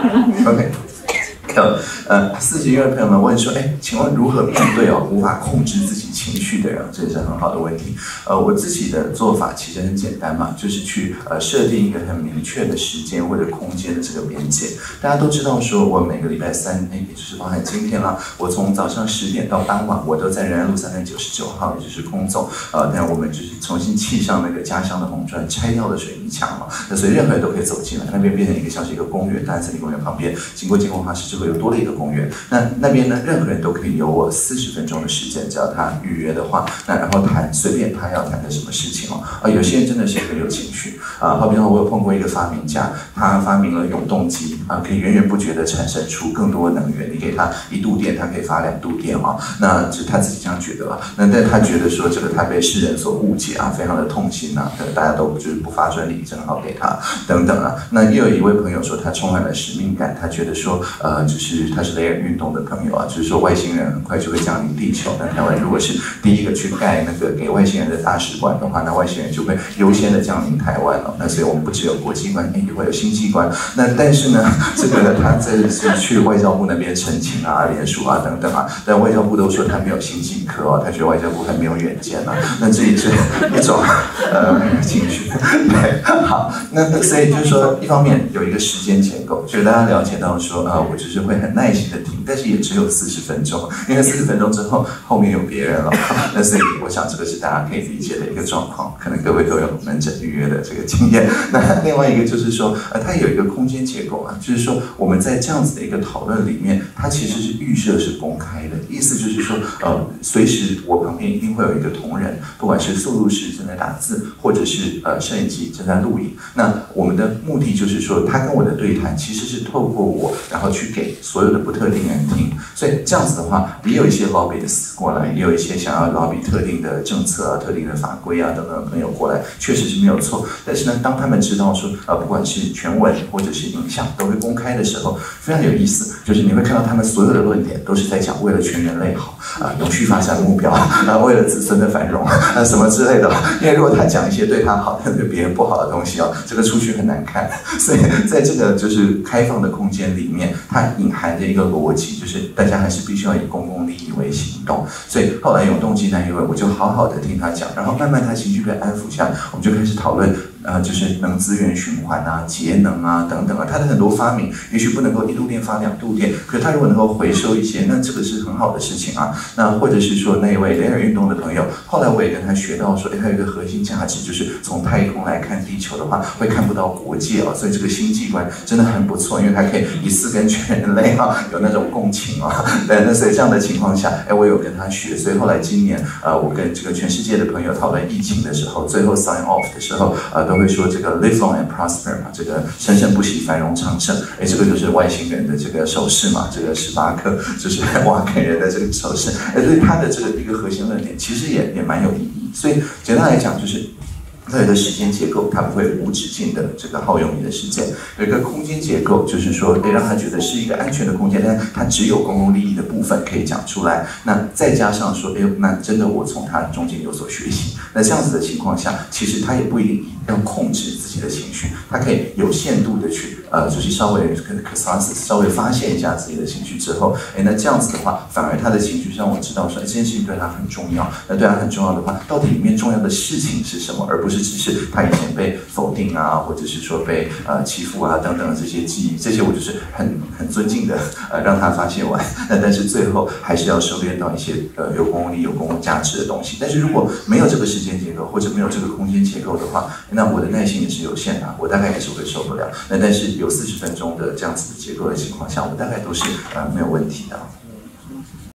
OK。40位朋友们问说，请问如何面对无法控制自己情绪的人？这也是很好的问题。我自己的做法其实很简单嘛，就是去设定一个很明确的时间或者空间的这个边界。大家都知道说，我每个礼拜三，也就是包含今天啦，我从早上10点到傍晚，我都在仁爱路399号，也就是空总，但我们就是重新砌上那个家乡的红砖，拆掉的水泥墙嘛，那所以任何人都可以走进来，那边变成一个像是一个公园，大安森林公园旁边，经过建工花市就会有多了一个公园。那边呢，任何人都可以有我40分钟的时间，只要他预约的话，那然后谈随便他要谈的什么事情有些人真的是很有情绪好比说我有碰过一个发明家，他发明了永动机可以源源不绝的产生出更多的能源。你给他1度电，他可以发2度电那是他自己这样觉得那但他觉得说这个他被世人所误解非常的痛心大家都就是不发专利，正好给他等等那又有一位朋友说他充满了使命感，他觉得说就是他是雷尔运动的朋友就是说外星人很快就会降临地球。那台湾如果是第一个去盖那个给外星人的大使馆的话，那外星人就会优先的降临台湾那所以我们不只有国际观，也会有星际观。那但是呢，这个他这是去外交部那边澄清联署等等但外交部都说他没有星际科他觉得外交部很没有远见那这也是一种情绪。对，好，那所以就是说，一方面有一个时间结构，就是大家了解到说我就是会很耐心的听，但是也只有40分钟，因为40分钟之后后面有别人了那所以我想这个是大家可以理解的一个状况，可能各位都有门诊预约的这个经验。那另外一个就是说它有一个空间结构就是说我们在这样子的一个讨论里面，它其实是预设是公开的，意思就是说随时我旁边一定会有一个同仁，不管是速录师正在打字，或者是摄影机正在录影。那我们的目的就是说，他跟我的对谈其实是透过我，然后去给所有的不特定人听。所以这样子的话，也有一些 lobbyist 过来，也有一些想要 lobby 特定的政策特定的法规等等的朋友过来，确实是没有错。但是呢，当他们知道说不管是全文或者是影像都会公开的时候，非常有意思，就是你会看到他们所有的论点都是在讲为了全人类好永续发展目标为了子孙的繁荣什么之类的。因为如果他讲一些对他好但对别人不好的东西这个出去很难看。所以在这个就是开放的空间里面，它隐含着一个逻辑，就是大家还是必须要以公共利益为行动。所以后来永动机那一位，我就好好的听他讲，然后慢慢他情绪被安抚下来，我们就开始讨论就是能资源循环节能等等他的很多发明，也许不能够1度电发2度电，可是他如果能够回收一些，那这个是很好的事情那或者是说那一位雷尔运动的朋友，后来我也跟他学到说，他有一个核心价值，就是从太空来看地球的话，会看不到国界所以这个星际观真的很不错，因为它可以一次跟全人类有那种共情对，那所以这样的情况下，我有跟他学，所以后来今年我跟这个全世界的朋友讨论疫情的时候，最后 sign off 的时候都会说这个 live long and prosper 这个生生不息，繁荣昌盛。这个就是外星人的这个手势这个18克就是瓦肯人的这个手势。所以他的这个一个核心论点其实也蛮有意义。所以简单来讲就是它有一个时间结构，它不会无止境的这个耗用你的时间；有一个空间结构，就是说，让他觉得是一个安全的空间，但它只有公共利益的部分可以讲出来。那再加上说，那真的我从他中间有所学习。那这样子的情况下，其实他也不一定要控制自己的情绪，他可以有限度的去就是稍微跟 catharsis 稍微发泄一下自己的情绪之后，那这样子的话，反而他的情绪让我知道说，这件事情对他很重要。那对他很重要的话，到底里面重要的事情是什么，而不是只是他以前被否定或者是说被欺负等等的这些记忆，这些我就是很尊敬的让他发泄完。但是最后还是要收敛到一些有公共利益、有公共价值的东西。但是如果没有这个时间结构，或者没有这个空间结构的话，那我的耐心也是有限的，我大概也是会受不了。但是有40分钟的这样子的结构的情况下，我大概都是没有问题的。